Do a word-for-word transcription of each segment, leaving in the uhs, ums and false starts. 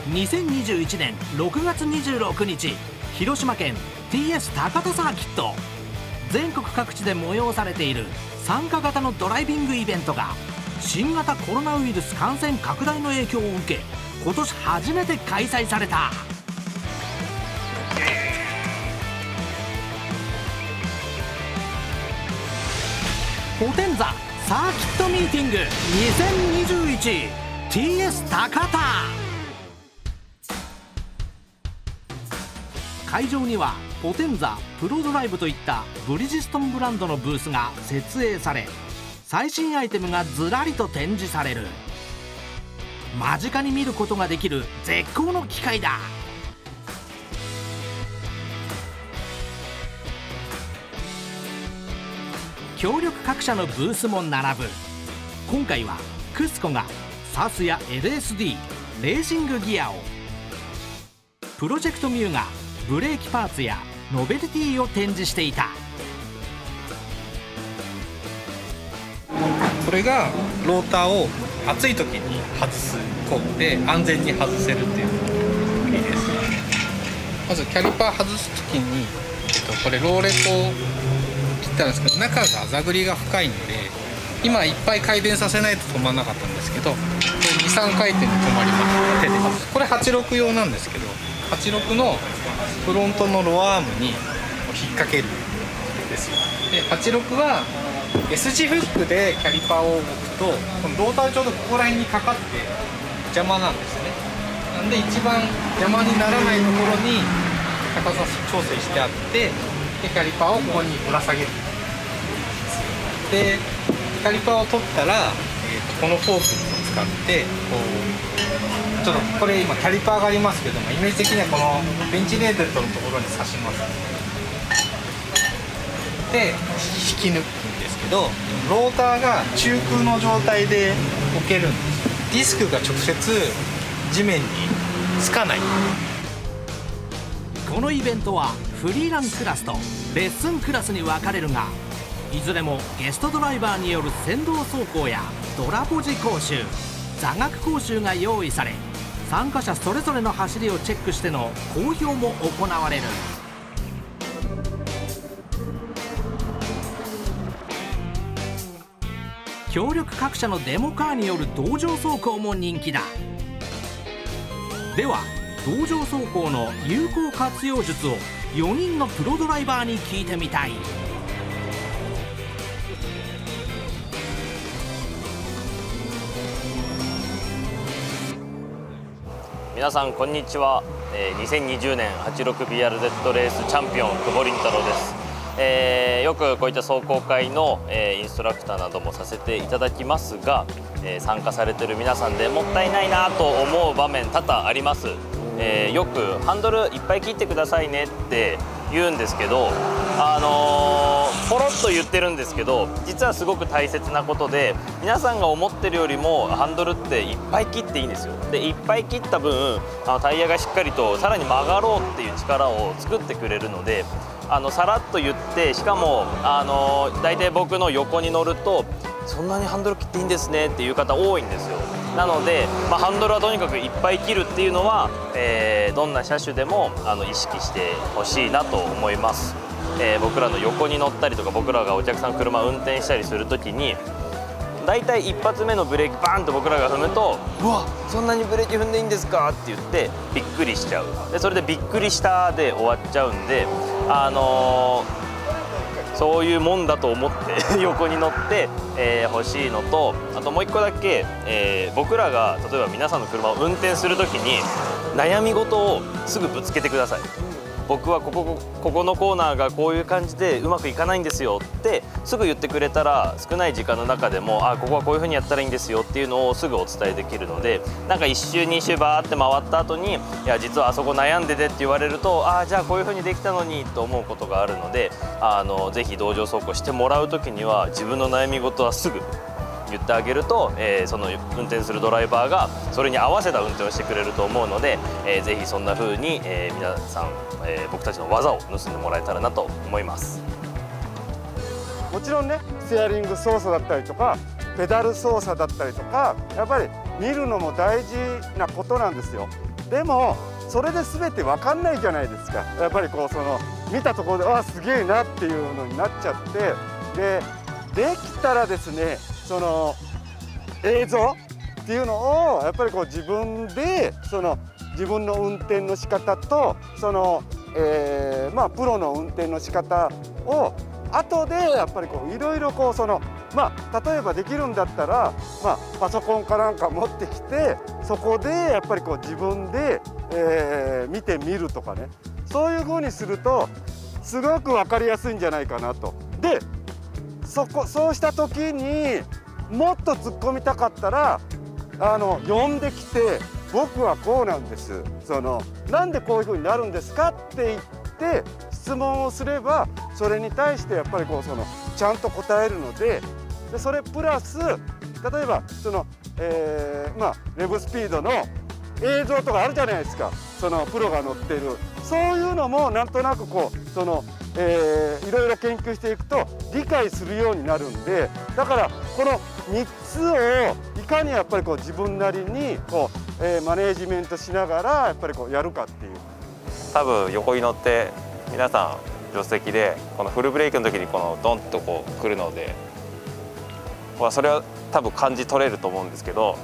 にせんにじゅういちねんろくがつにじゅうろくにち、広島県 ティーエス 高田サーキット。全国各地で催されている参加型のドライビングイベントが新型コロナウイルス感染拡大の影響を受け、今年初めて開催された。ポテンザサーキットミーティングにせんにじゅういち ティーエス 高田。会場にはポテンザプロドライブといったブリヂストンブランドのブースが設営され、最新アイテムがずらりと展示される。間近に見ることができる絶好の機会だ。協力各社のブースも並ぶ。今回はクスコが サス や エルエスディー レーシングギアを、プロジェクトミューがブレーキパーツやノベルティを展示していた。 これがローターを暑い時に外す工具で安全に外せるっていう意味です。まずキャリパー外す時に、えっと、これローレットを切ったんですけど、中が座繰りが深いので今いっぱい回転させないと止まらなかったんですけど、にさんかいてんで止まります。手でこれはちろく用なんですけど、はちろくのフロントのロアアームに引っ掛けるんですよ。ではちろくは S 字フックでキャリパーを置くと、このローターちょうどここら辺にかかって邪魔なんですね。なんで一番邪魔にならないところに高さ調整してあって、でキャリパーをここにぶら下げる。でキャリパーを取ったら、えー、とこのフォークを使ってこうちょっとこれ今キャリパーがありますけども、イメージ的にはこのベンチレートのところに刺します。で引き抜くんですけど、ローターが中空の状態で置けるんです。ディスクが直接地面につかない。 このイベントはフリーランクラスとレッスンクラスに分かれるが、いずれもゲストドライバーによる先導走行やドラポジ講習、座学講習が用意され、参加者それぞれの走りをチェックしての講評も行われる。協力各社のデモカーによる道場走行も人気だ。では道場走行の有効活用術をよにんのプロドライバーに聞いてみたい。 皆さんこんにちは。えー、にせんにじゅうねんはちじゅうろくビーアールゼット レースチャンピオン久保凛太郎です。えー、よくこういった走行会の、えー、インストラクターなどもさせていただきますが、えー、参加されてる皆さんでもったいないなと思う場面多々あります。えー、よくハンドルいっぱい切ってくださいねって言うんですけど、あのー、ポロッと言ってるんですけど、実はすごく大切なことで、皆さんが思ってるよりもハンドルっていっぱい切っていいんですよ。でいっぱい切った分、あのタイヤがしっかりとさらに曲がろうっていう力を作ってくれるので、あのさらっと言って、しかもあの大体僕の横に乗ると「そんなにハンドル切っていいんですね」っていう方多いんですよ。なので、まあ、ハンドルはとにかくいっぱい切るっていうのは、えー、どんな車種でもあの意識してほしいなと思います。えー、僕らの横に乗ったりとか、僕らがお客さん車運転したりする時に、大体一発目のブレーキバーンと僕らが踏むと「うわそんなにブレーキ踏んでいいんですか?」って言ってびっくりしちゃう。でそれで「びっくりした」で終わっちゃうんで、あのー、そういうもんだと思って横に乗ってほ、えー、しいのと、あともう一個だけ、えー、僕らが例えば皆さんの車を運転する時に悩み事をすぐぶつけてください。僕はここここのコーナーがこういう感じでうまくいかないんですよってすぐ言ってくれたら、少ない時間の中でもあここはこういうふうにやったらいいんですよっていうのをすぐお伝えできるので、なんかいっ周に周バーって回った後に「いや実はあそこ悩んでて」って言われると、ああじゃあこういうふうにできたのにと思うことがあるので、あのぜひ道場走行してもらう時には自分の悩み事はすぐ言ってあげると、えー、その運転するドライバーがそれに合わせた運転をしてくれると思うので、えー、ぜひそんな風に、えー、皆さん、えー、僕たちの技を盗んでもらえたらなと思います。 もちろんね、ステアリング操作だったりとかペダル操作だったりとか、やっぱり見るのも大事なことなんですよ。でもそれで全て分かんないじゃないですか。やっぱりこうその見たところであすげえなっていうのになっちゃって、でできたらですねその映像っていうのをやっぱりこう自分でその自分の運転の仕方とその、えー、まあプロの運転の仕方を後でやっぱりこういろいろこうそのまあ例えばできるんだったら、まあ、パソコンかなんか持ってきてそこでやっぱりこう自分で、えー、見てみるとかね、そういうふうにするとすごく分かりやすいんじゃないかなと。でそこそうした時にもっと突っ込みたかったらあの呼んできて僕はこうなんです、そのなんでこういうふうになるんですかって言って質問をすればそれに対してやっぱりこうそのちゃんと答えるので、でそれプラス例えばその、えー、まあレブスピードの映像とかあるじゃないですか、そのプロが乗ってるそういうのもなんとなくこうその、えー、いろいろ研究していくと理解するようになるんで、だからこのみっつをいかにやっぱりこう自分なりにこう、えー、マネージメントしながらやっぱりこうやるかっていう。 多分横に乗って皆さん助手席でこのフルブレーキの時にこのドンとこう来るので、まあ、それは多分感じ取れると思うんですけど、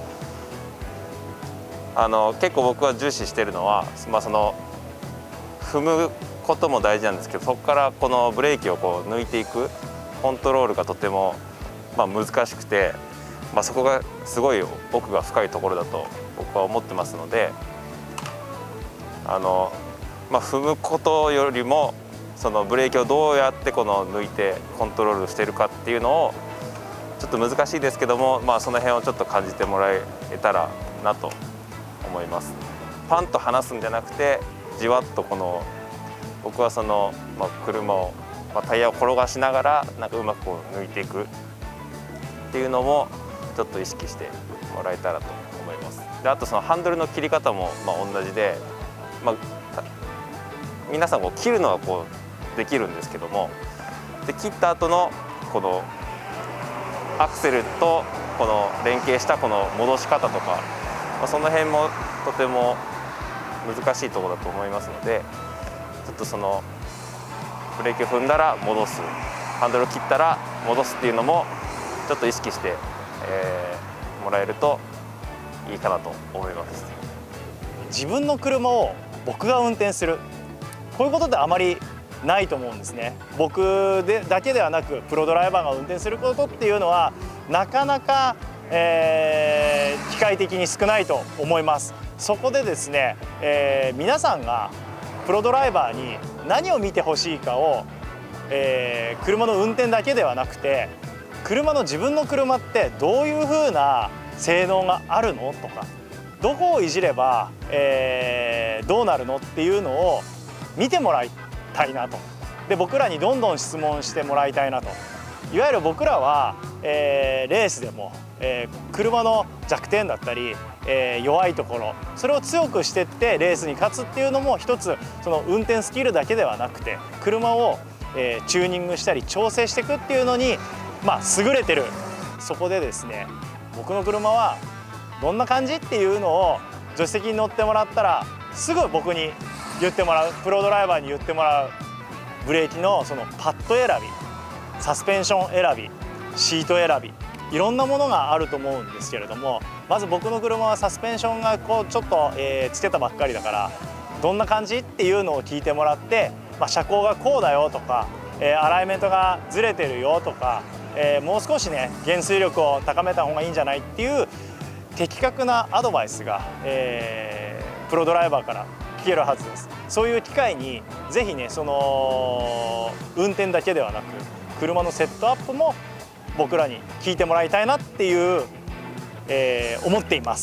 あの結構僕は重視してるのは、まあ、その踏むことも大事なんですけど、そこからこのブレーキをこう抜いていくコントロールがとてもまあ難しくて、まあ、そこがすごい奥が深いところだと僕は思ってますので、あの、まあ、踏むことよりもそのブレーキをどうやってこの抜いてコントロールしてるかっていうのをちょっと難しいですけども、まあ、その辺をちょっと感じてもらえたらなと思います。パンと離すんじゃなくてじわっとこの僕はその、まあ、車を、まあ、タイヤを転がしながらなんかうまくこう抜いていくっていうのもちょっと意識してもらえたらと思います。であとそのハンドルの切り方もまあ同じで、まあ、皆さんこう切るのはこうできるんですけども、で切った後のこのアクセルとこの連携したこの戻し方とか、まあ、その辺もとても難しいところだと思いますので、ちょっとそのブレーキを踏んだら戻す、ハンドルを切ったら戻すっていうのもちょっと意識して、えー、もらえるといいかなと思います。 自分の車を僕が運転する、こういうことってあまりないと思うんですね。僕でだけではなくプロドライバーが運転することっていうのはなかなか、えー、機械的に少ないと思います。そこでですね、えー、皆さんがプロドライバーに何を見てほしいかを、えー、車の運転だけではなくて、車の自分の車ってどういう風な性能があるのとか、どこをいじれば、えー、どうなるのっていうのを見てもらいたいなと。で僕らにどんどん質問してもらいたいなと。いわゆる僕らは、えー、レースでも、えー、車の弱点だったり、えー、弱いところ、それを強くしてってレースに勝つっていうのも一つ、その運転スキルだけではなくて車を、えー、チューニングしたり調整していくっていうのに、まあ、優れてる。そこでですね、僕の車はどんな感じっていうのを助手席に乗ってもらったらすぐ僕に言ってもらう、プロドライバーに言ってもらう。ブレーキのそのパッド選び、サスペンション選び、シート選び、いろんなものがあると思うんですけれども、まず僕の車はサスペンションがこうちょっと、えー、つけたばっかりだからどんな感じっていうのを聞いてもらって、まあ、車高がこうだよとか、えー、アライメントがずれてるよとか、えー、もう少しね減衰力を高めた方がいいんじゃないっていう的確なアドバイスが、えー、プロドライバーから聞けるはずです。そういう機会にぜひね、その運転だけではなく車のセットアップも僕らに聞いてもらいたいなっていう、えー、思っています。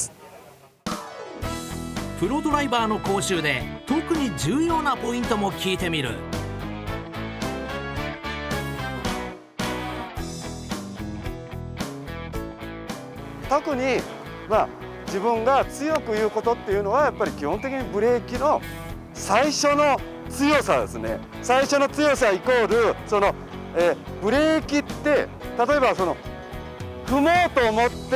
プロドライバーの講習で特に重要なポイントも聞いてみる。 特に、まあ、自分が強く言うことっていうのはやっぱり基本的にブレーキの最初の強さですね。最初の強さイコールその、えー、ブレーキって例えばその踏もうと思って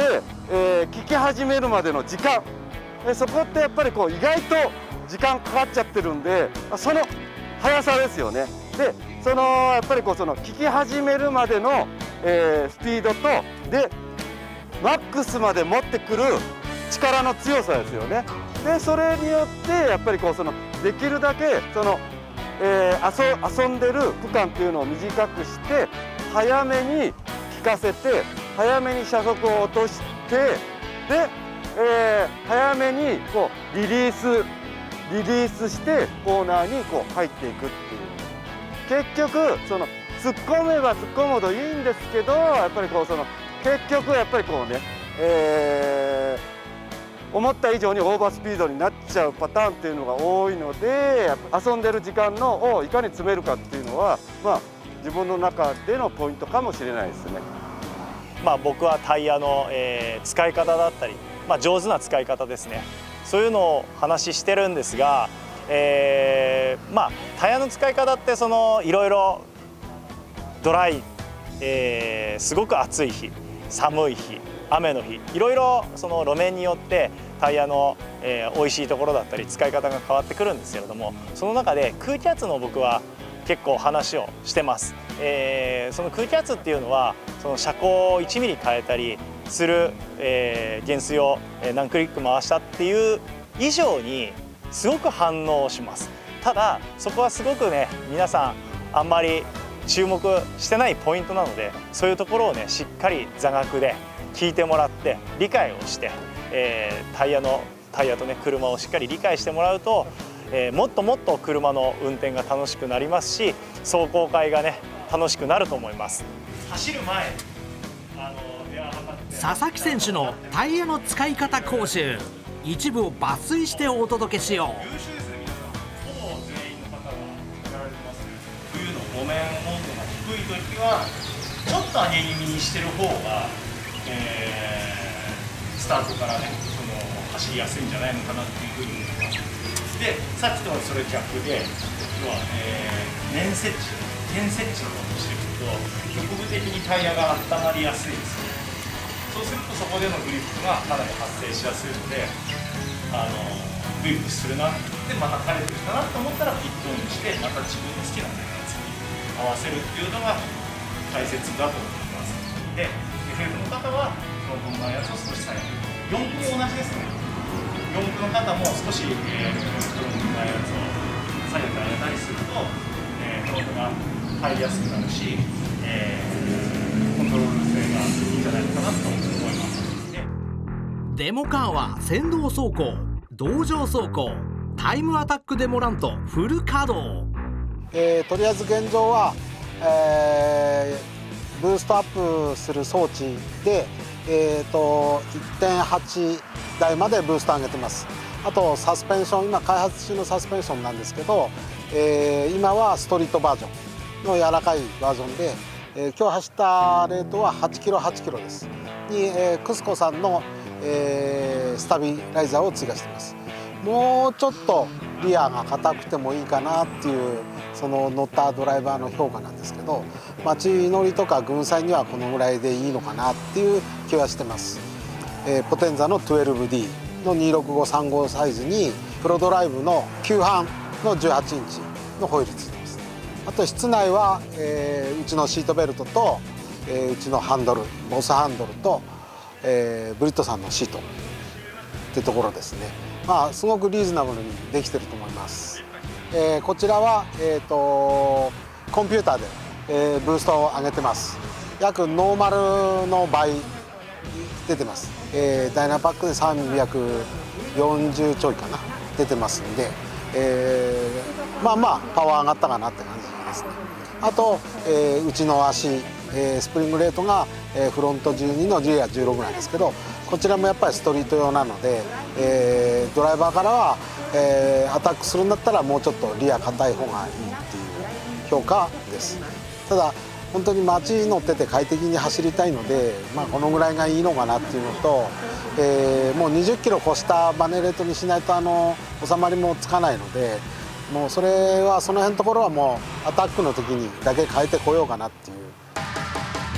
えー、聞き始めるまでの時間、えー、そこってやっぱりこう意外と時間かかっちゃってるんで、その速さですよね。でそのやっぱりこうその聞き始めるまでの、えー、スピードとでマックスまで持ってくる力の強さですよね。でそれによってやっぱりこうそのできるだけその、えー、遊, 遊んでる区間っていうのを短くして早めに効かせて早めに車速を落としてで、えー、早めにこうリリースリリースしてコーナーにこう入っていくっていう、結局その突っ込めば突っ込むほどいいんですけど、やっぱりこうその結局やっぱりこうね、えー、思った以上にオーバースピードになっちゃうパターンっていうのが多いので、遊んでる時間のをいかに詰めるかっていうのは、まあ、自分の中でのポイントかもしれないですね。 まあ、僕はタイヤの、えー、使い方だったり、まあ、上手な使い方ですね、そういうのを話してるんですが、えー、まあタイヤの使い方ってそのいろいろドライ、えー、すごく暑い日、寒い日、雨の日、いろいろその路面によってタイヤの、えー、美味しいところだったり使い方が変わってくるんですけれども、その中で空気圧の僕は結構話をしてます。えー、その空気圧っていうのはその車高をいちミリ変えたりする、えー、減水を何クリック回したっていう以上にすごく反応します。ただそこはすごくね、皆さんあんまり注目してないポイントなので、そういうところをねしっかり座学で聞いてもらって理解をして、えー、タイヤのタイヤとね車をしっかり理解してもらうと、えー、もっともっと車の運転が楽しくなりますし、走行会がね楽しくなると思います。走る前あの電話かかって佐々木選手のタイヤの使い方講習、一部を抜粋してお届けしよう。 優秀ですね、皆さん。ほぼ全員の方がやられてますね。冬の路面温度が低い時はちょっと上げ気味にしてる方が、えー、スタートからねその走りやすいんじゃないのかなっていうふうに思います。でさっきとはそれ逆で、要は、えー、年設置点設置のことをしていくと局部的にタイヤが温まりやすいですね。そうするとそこでのグリップがかなり発生しやすいので、あのグリップするなでまた垂れてるかなと思ったらピットオンにしてまた自分の好きなタイヤに合わせるっていうのが大切だと思います。で エフエフ の方はそのこのやつを少し下げる。よん区も同じですね。よん区の方も少し、えー、このこのやつを下げてあげたりすると、えー、フロントが入りやすくなるし、えー、コントロール性がいいんじゃないかなと思います。 デモカーは先導走行、同乗走行、タイムアタックデモランとフル稼働。 えー、とりあえず現状は、えー、ブーストアップする装置で、えー、と いってんはち 台までブースト上げてます。あとサスペンション、今開発中のサスペンションなんですけど、えー、今はストリートバージョンの柔らかいバージョンで、えー、今日走ったレートははちキロはちキロですに、えー、クスコさんの、えー、スタビライザーを追加しています。もうちょっとリアが硬くてもいいかなっていうその乗ったドライバーの評価なんですけど、街乗りとか群載にはこのぐらいでいいのかなっていう気はしてます。えー、ポテンザの じゅうにディー のにろくごさんごサイズにプロドライブの旧版のじゅうはちインチのホイールついてます。あと室内は、えー、うちのシートベルトと、えー、うちのハンドルボスハンドルと、えー、ブリットさんのシートってところですね。まあすごくリーズナブルにできてると思います。えー、こちらは、えー、とコンピューターで、えー、ブーストを上げてます。約ノーマルの倍出てます。えー、ダイナパックでさんびゃくよんじゅうちょいかな出てますんで、えー、まあまあパワー上がったかなって感じですね。あと、えー、うちの足、えー、スプリングレートが、えー、フロントじゅうにのリアじゅうろくなんですけど、こちらもやっぱりストリート用なので、えー、ドライバーからは、えー、アタックするんだったらもうちょっとリア硬い方がいいっていう評価です。ただ本当に街乗ってて快適に走りたいので、まあ、このぐらいがいいのかなっていうのと、えー、もうにじゅっキロ越したバネレートにしないとあの収まりもつかないので、もうそれはその辺のところはもうアタックの時にだけ変えてこようかなっていう。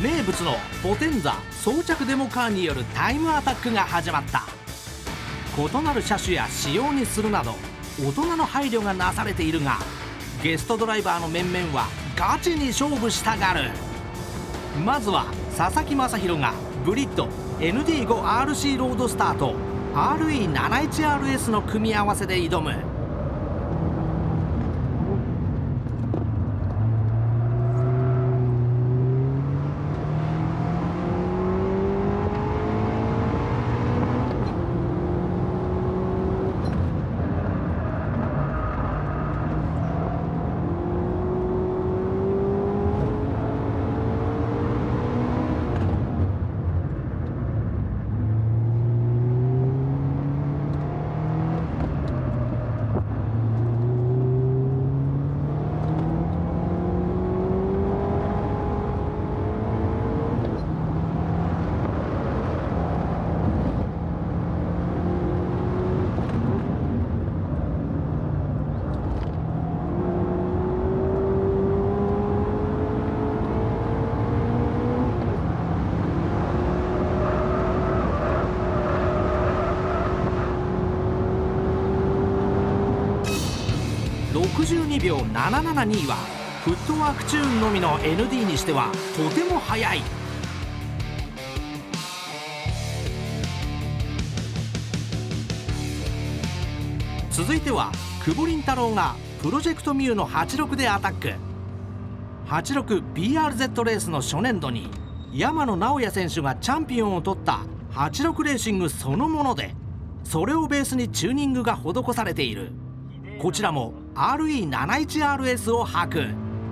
名物のポテンザ装着デモカーによるタイムアタックが始まった。異なる車種や仕様にするなど大人の配慮がなされているが、ゲストドライバーの面々はガチに勝負したがる。まずは佐々木正宏がブリッド エヌディーファイブアールシー ロードスターと アールイーななじゅういちアールエス の組み合わせで挑む。ろくじゅうにびょうななななにはフットワークチューンのみの エヌディー にしてはとても速い。続いては久保凛太郎がプロジェクトミューのはちじゅうろくでアタック。はちじゅうろくビーアールゼット レースの初年度に山野直哉選手がチャンピオンを取ったはちじゅうろくレーシングそのもので、それをベースにチューニングが施されている。こちらも アールイーななじゅういちアールエス を履く。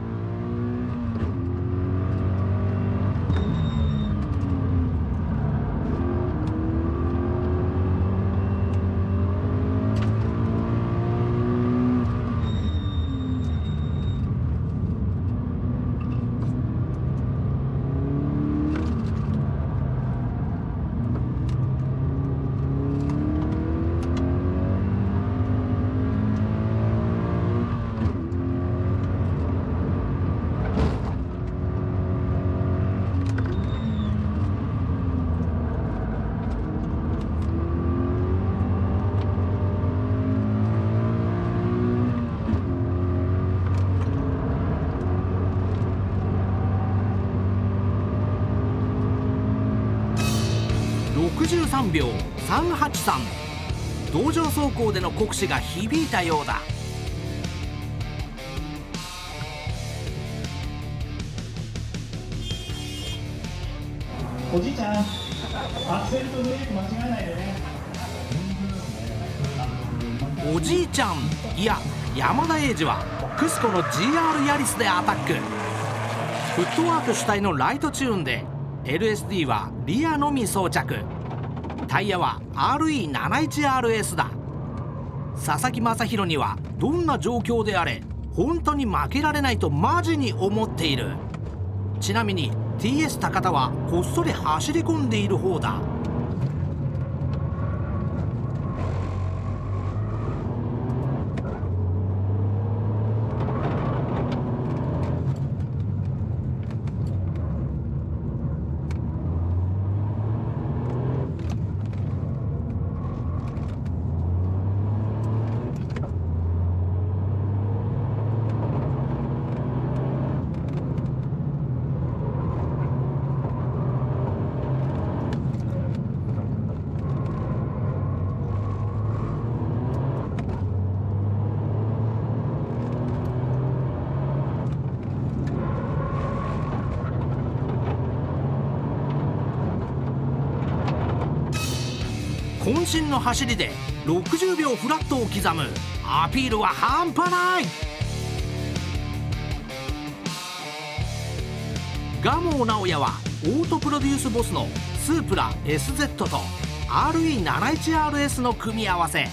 ろくじゅうさんびょうさんはちさん、道場走行での酷使が響いたようだ。 おじいちゃん、アクセルとブレーキ間違えないでね。 おじいちゃん、いや山田英二はクスコの ジーアール ヤリスでアタック。フットワーク主体のライトチューンで エルエスディー はリアのみ装着。タイヤは アールイーななじゅういちアールエス だ。佐々木正宏にはどんな状況であれ本当に負けられないとマジに思っている。ちなみに ティーエス 高田はこっそり走り込んでいる方だ。渾身の走りでろくじゅうびょうフラットを刻む。アピールは半端ない。蒲生直哉はオートプロデュースボスのスープラ エスゼット と アールイーななじゅういちアールエス の組み合わせ。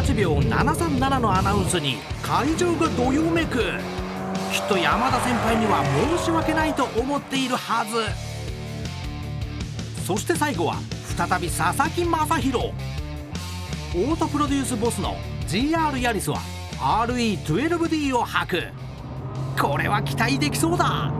はちびょうななさんななのアナウンスに会場がどよめく。きっと山田先輩には申し訳ないと思っているはず。そして最後は再び佐々木正宏。オートプロデュースボスの ジーアール ヤリスは アールイーじゅうにディー を履く。これは期待できそうだ。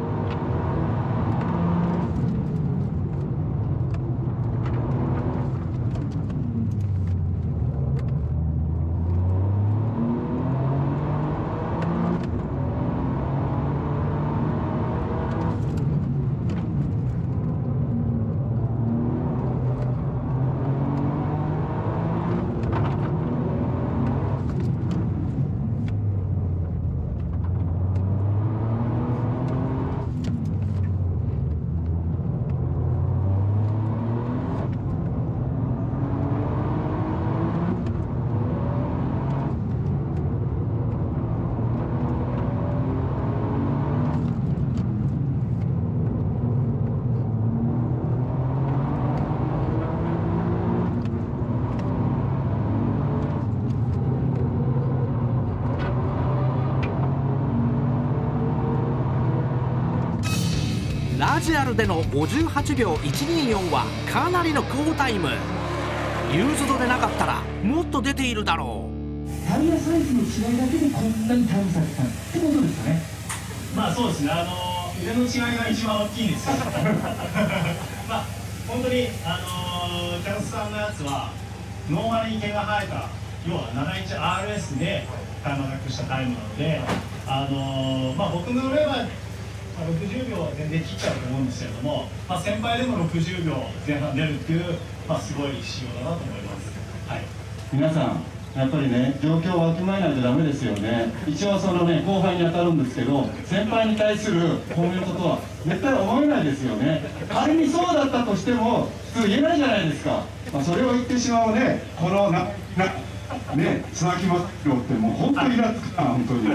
ラジアルでのごじゅうはちびょういちにーよんはかなりの好タイム。ユーズドでなかったらもっと出ているだろう。 タイヤサイズの違いだけでこんなにタイム差がたってことですかね。まあそうですね、あの腕の違いが一番大きいですよまあ本当にあのキャロスさんのやつはノーマルに毛が生えた要は ななじゅういちアールエス でタイムアタックしたタイムなので、あのまあ僕の乗ればろくじゅうびょうは全然切っちゃうと思うんですけれども、まあ、先輩でもろくじゅうびょうぜん半出るっていう、まあ、すごい仕様だなと思います、はい、 皆さんやっぱりね状況をわきまえないとダメですよね。一応そのね後輩に当たるんですけど、先輩に対するこういうことは絶対思えないですよね。仮にそうだったとしても普通言えないじゃないですか。まあ、それを言ってしまうねこのななね佐々木真宏ってもう本当にイラつくな本当に。はい。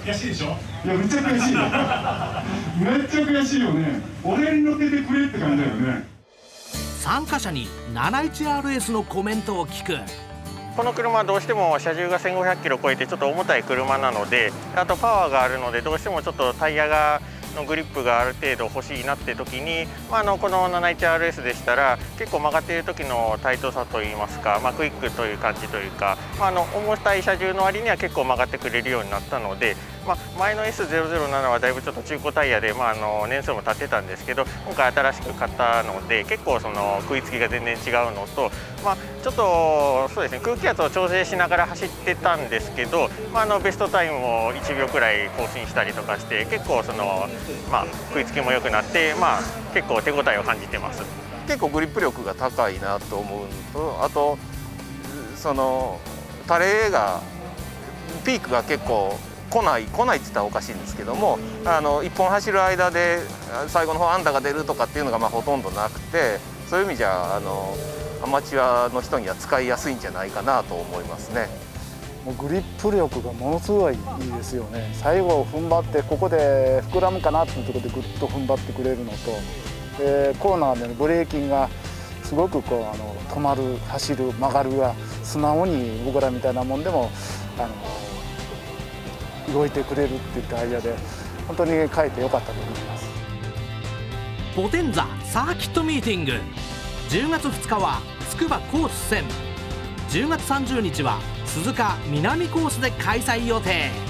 悔しいでしょ。 いやめっちゃ悔しいめっちゃ悔しいよね。俺に乗っててくれって感じだよね。 参加者に ななじゅういちアールエス のコメントを聞く。 この車はどうしても車重がせんごひゃくキロ超えてちょっと重たい車なので、あとパワーがあるのでどうしてもちょっとタイヤがのグリップがある程度欲しいなって時に、まあ、あのこの ななじゅういちアールエス でしたら結構曲がっている時のタイトさといいますか、まあ、クイックという感じというか、まあ、あの重たい車重の割には結構曲がってくれるようになったので、まあ、前の エスゼロゼロなな はだいぶちょっと中古タイヤで、まあ、あの年数も経ってたんですけど、今回新しく買ったので結構その食いつきが全然違うのと、まあ、ちょっとそうですね空気圧を調整しながら走ってたんですけど、まあ、あのベストタイムもいちびょうくらい更新したりとかして結構その、まあ、食いつきも良くなって、まあ、結構手応えを感じてます。結構グリップ力が高いなと思うのと、あとそのタレがピークが結構来ない来ないって言ったらおかしいんですけども、あのいっぽん走る間で最後の方安打が出るとかっていうのがまあほとんどなくて、そういう意味じゃあのアマチュアの人には使いやすいんじゃないかなと思いますね。 もうグリップ力がものすごいいいですよね。最後踏ん張ってここで膨らむかなっていうところでぐっと踏ん張ってくれるのと、えー、コーナーでのブレーキングがすごくこうあの止まる走る曲がるが素直に僕らみたいなもんでもあの動いてくれるっていうタイヤで本当に変えてよかったと思います。 ポテンザサーキットミーティング、じゅうがつふつかはつくばコース線、じゅうがつさんじゅうにちは鈴鹿南コースで開催予定。